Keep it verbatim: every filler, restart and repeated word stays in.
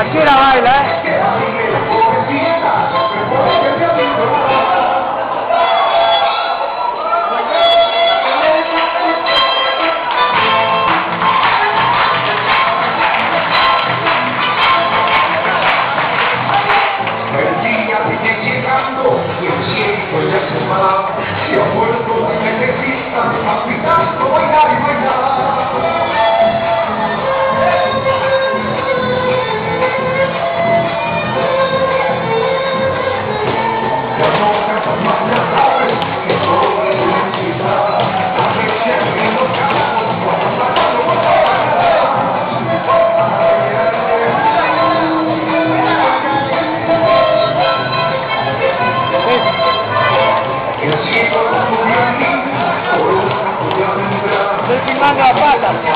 Cualquiera baila, ¿eh? El día sigue llegando y el cielo ya se va. Se ha vuelto la necesita a cuidar, bailar y bailar. Estoy filmando la pata.